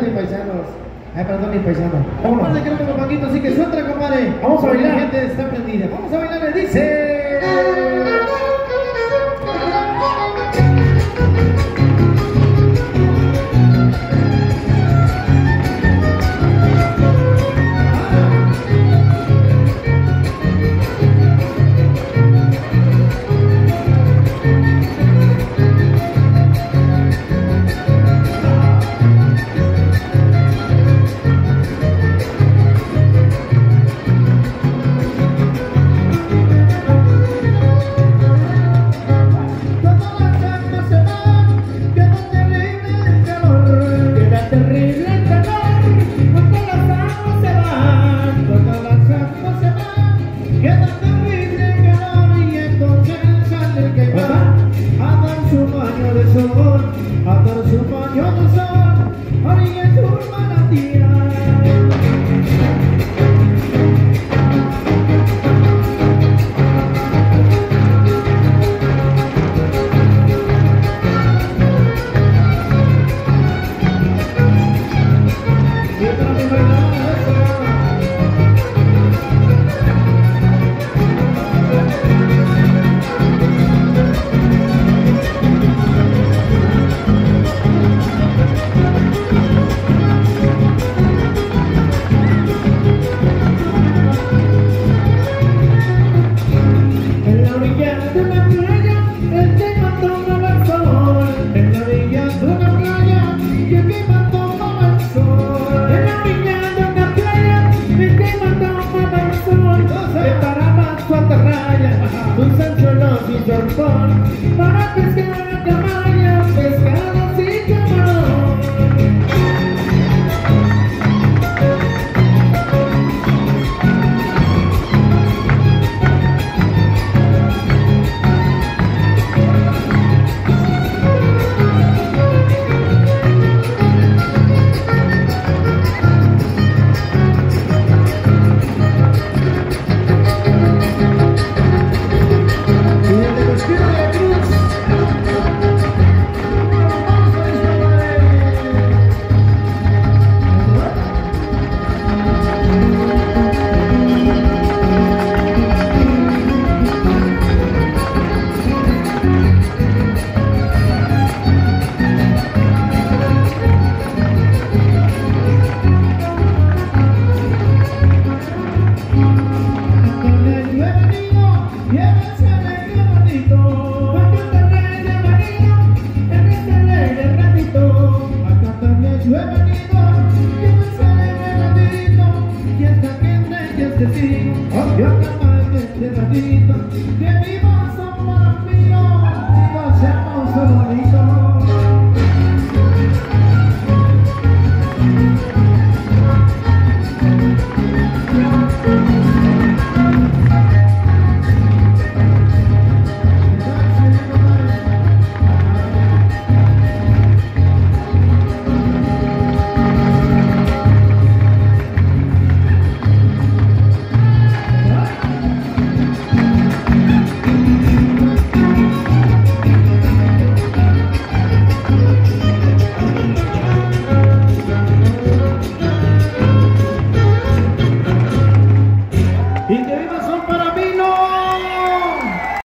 mis paisanos. Ay, perdón, mis paisanos. Vámonos. Vamos a quedar con Paquito, así que suelta, compadre. Vamos a bailar. La gente está prendida. Vamos a bailar, le dice. Para pescar caballos, pescados y camarón. Yo capaz de este ratito, que mi